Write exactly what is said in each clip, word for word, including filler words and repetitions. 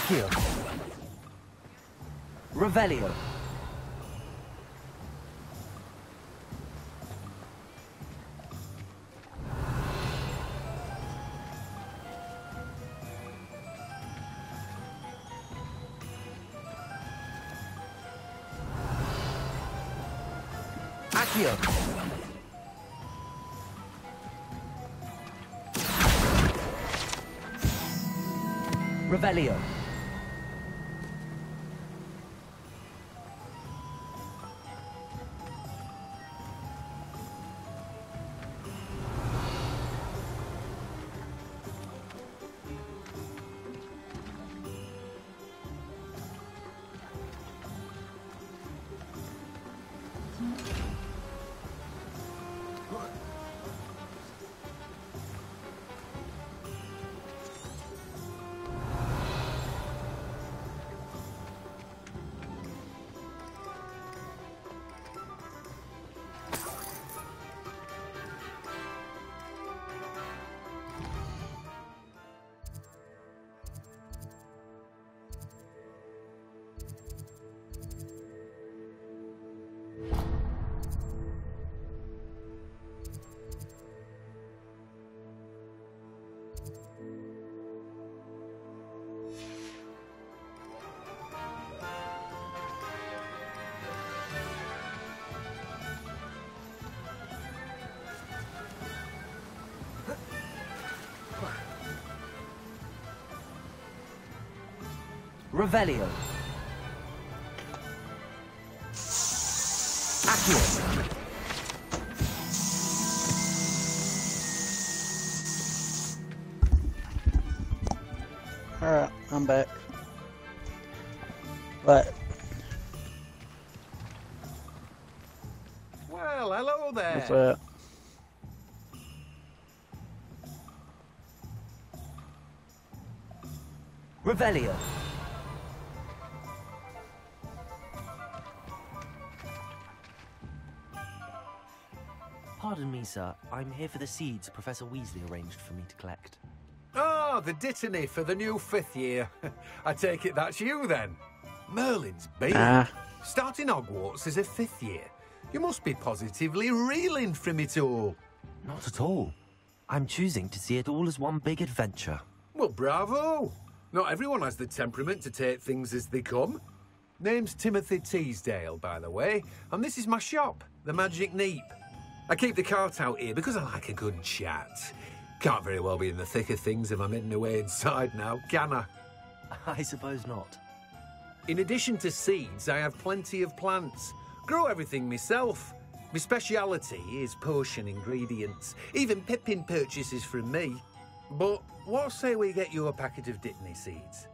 Accio. Revelio. Accio. Revelio. Revelio. Accio. Alright, I'm back. But Well, hello there. what's that? Revelio. Pardon me, sir. I'm here for the seeds Professor Weasley arranged for me to collect. Oh, the Dittany for the new fifth year. I take it that's you then. Merlin's baby. Nah. Starting Hogwarts as a fifth year. You must be positively reeling from it all. Not at all. I'm choosing to see it all as one big adventure. Well, bravo. Not everyone has the temperament to take things as they come. Name's Timothy Teasdale, by the way, and this is my shop, the Magic Neep. I keep the cart out here because I like a good chat. Can't very well be in the thick of things if I'm hidden away inside now, can I? I suppose not. In addition to seeds, I have plenty of plants. Grow everything myself. My speciality is potion ingredients. Even Pippin purchases from me. But what say we get you a packet of Dittany seeds?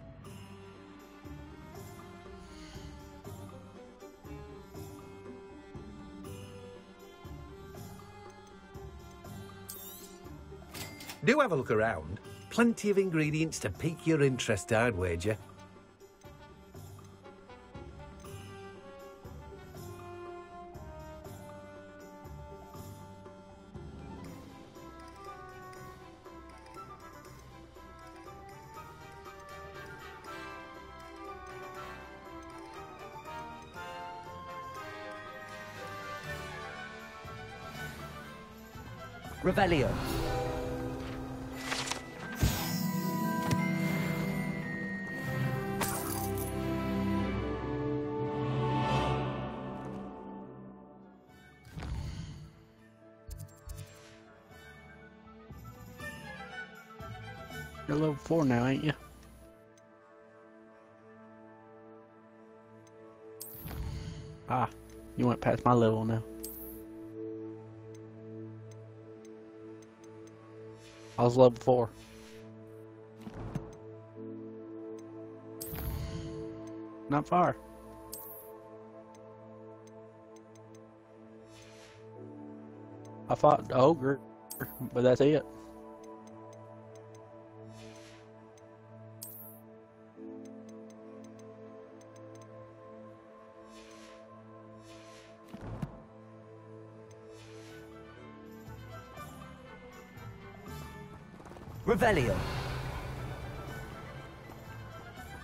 Do have a look around. Plenty of ingredients to pique your interest, I'd wager. Revelio. You're level four now, ain't you? Ah, you went past my level now. I was level four. Not far. I fought the ogre, but that's it. Revelio.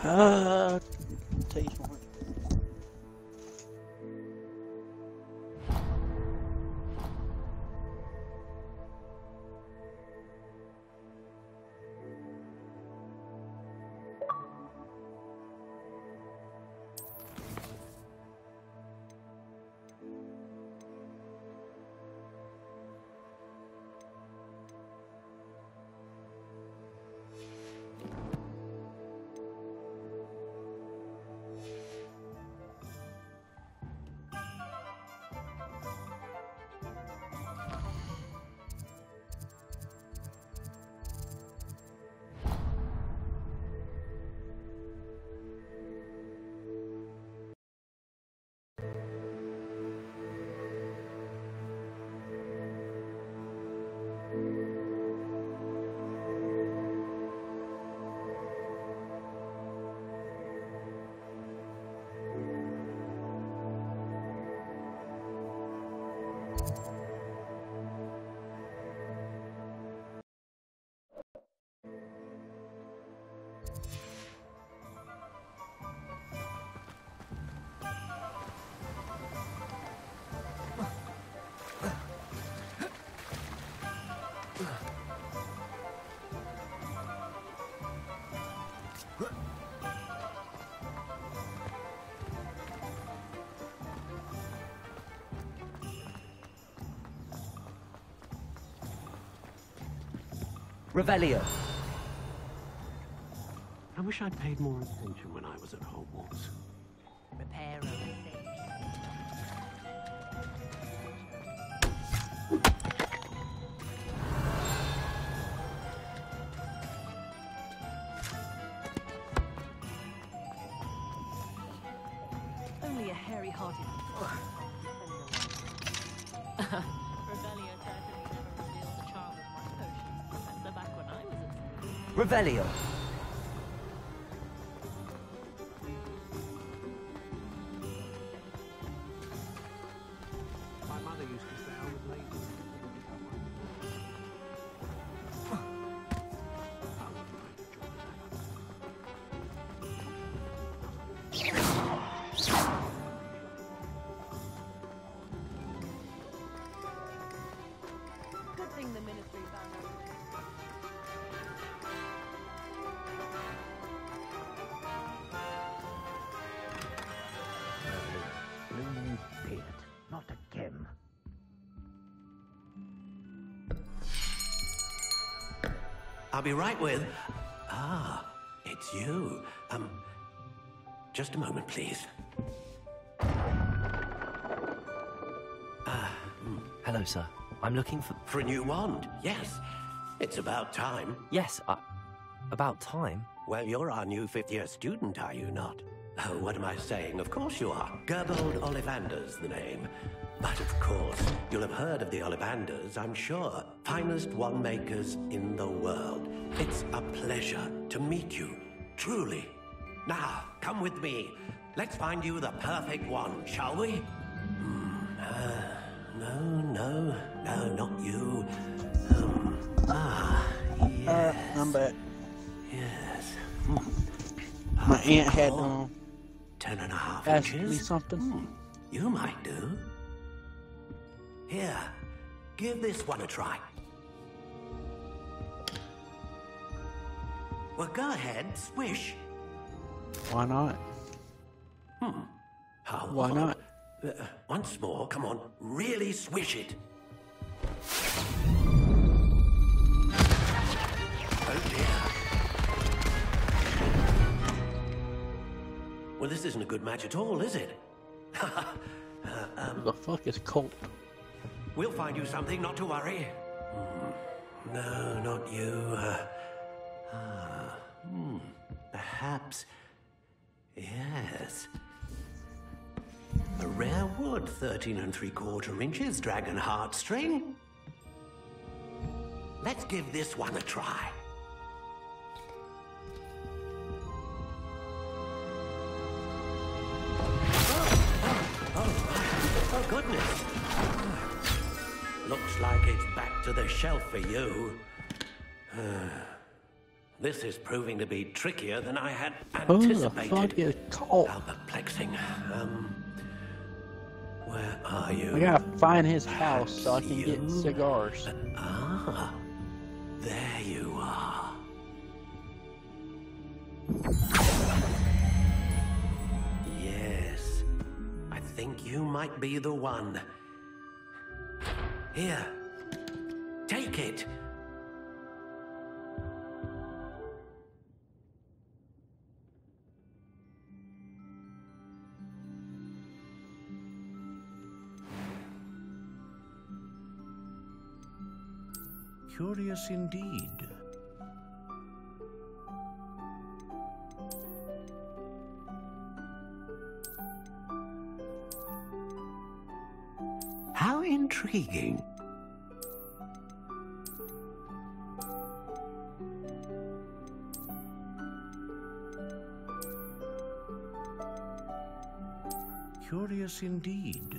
Uh, taste one. Revelio. I wish I'd paid more attention when I was at Hogwarts. Repair of Only a hairy-hearted. Revelio certainly never revealed the charm of my potions, Professor, back when I was at school. Revelio. My mother used to say I was lazy. Good thing the Ministry found out. Blooming beard, not again. I'll be right with... Ah, it's you. Um, just a moment, please. Hello, sir. I'm looking for... For a new wand, yes. It's about time. Yes, uh, about time. Well, you're our new fifth-year student, are you not? Oh, what am I saying? Of course you are. Gerbold Ollivander's the name. But of course, you'll have heard of the Ollivanders, I'm sure. Finest wand makers in the world. It's a pleasure to meet you, truly. Now, come with me. Let's find you the perfect wand, shall we? Hmm, uh, no, no, no, not you. Um, ah, yes. Uh, I'm back. Yes. Hmm. My Half aunt had tall, um ten and a half asked inches. me something. Hmm, you might do. Here, give this one a try. Well, go ahead, swish. Why not? Hmm. How Why odd. not? Uh, once more, come on, really swish it. Oh dear. Well, this isn't a good match at all, is it? uh, um, The fuck is Colt? We'll find you something, not to worry. Hmm. No, not you. Uh, ah, hmm. Perhaps. Yes. A rare wood, thirteen and three quarter inches, dragon heartstring. Let's give this one a try. Oh, oh, right. Oh, goodness. Looks like it's back to the shelf for you. This is proving to be trickier than I had Who the anticipated. fuck is caught? How perplexing. Um, where are you? I gotta find his house so I can You? get cigars. Ah, there you are. Yes, I think you might be the one. Here, take it. Curious indeed. How intriguing. Curious indeed.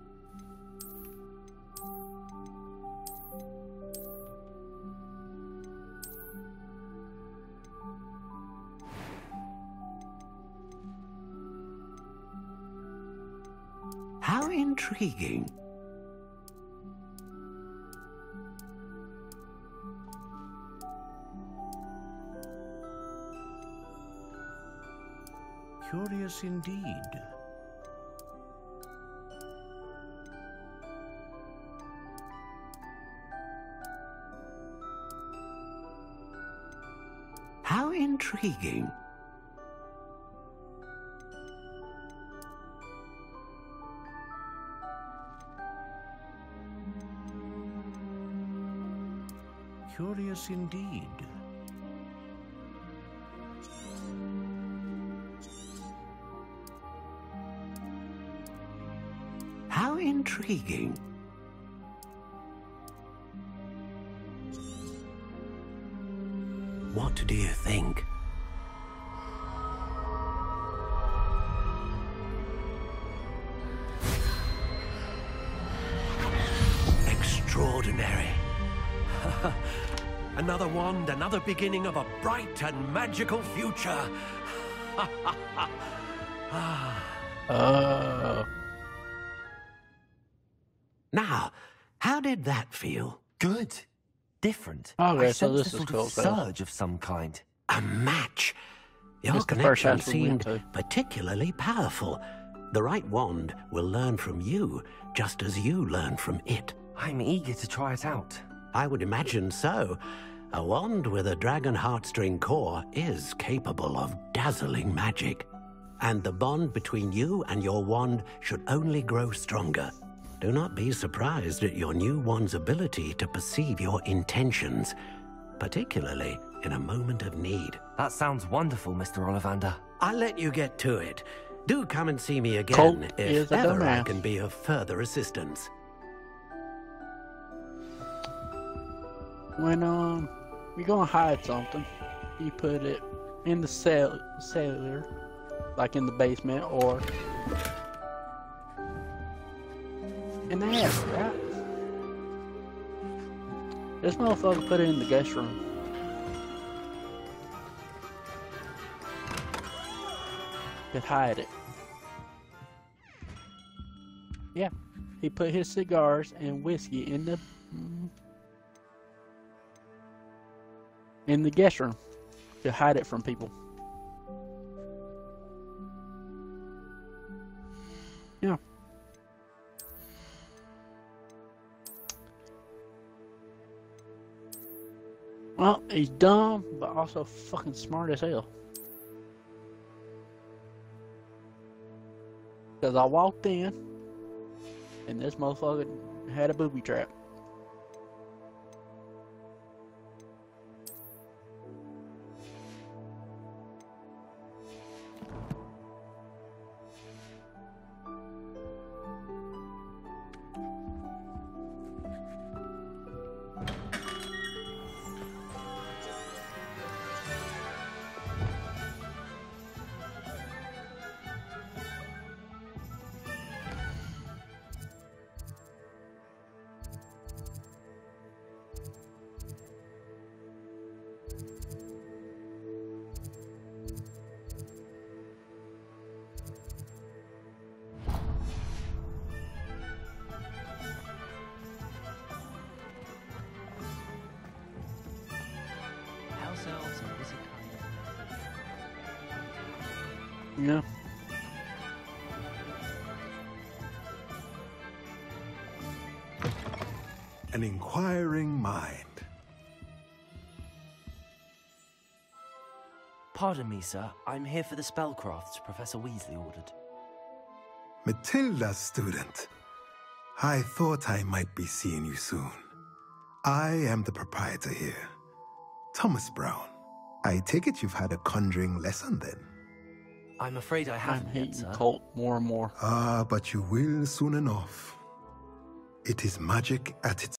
How intriguing. Curious indeed. How intriguing. Curious indeed. How intriguing. What do you think? Extraordinary. Another wand, another beginning of a bright and magical future. Uh, Now, how did that feel? Good. Different. Okay, I so sensed this a is sort cool, of so- surge of some kind. A match. Your It's the first connection house we went seemed to. particularly powerful. The right wand will learn from you, just as you learn from it. I'm eager to try it out. I would imagine so. A wand with a dragon heartstring core is capable of dazzling magic. And the bond between you and your wand should only grow stronger. Do not be surprised at your new wand's ability to perceive your intentions, particularly in a moment of need. That sounds wonderful, Mister Ollivander. I'll let you get to it. Do come and see me again Colt if is a ever I dumbass. can be of further assistance. when um you're gonna hide something, you put it in the cell cellar, like in the basement or in the attic, right? This motherfucker put it in the guest room. Could hide it. Yeah, he put his cigars and whiskey in the in the guest room to hide it from people. Yeah. Well, he's dumb, but also fucking smart as hell. Because I walked in, and this motherfucker had a booby trap. Yeah. An inquiring mind. Pardon me, sir. I'm here for the spellcrafts Professor Weasley ordered. Matilda, student. I thought I might be seeing you soon. I am the proprietor here, Thomas Brown. I take it you've had a conjuring lesson then? I'm afraid I I'm haven't yet, hating sir. Colt more and more. Ah, but you will soon enough. It is magic at its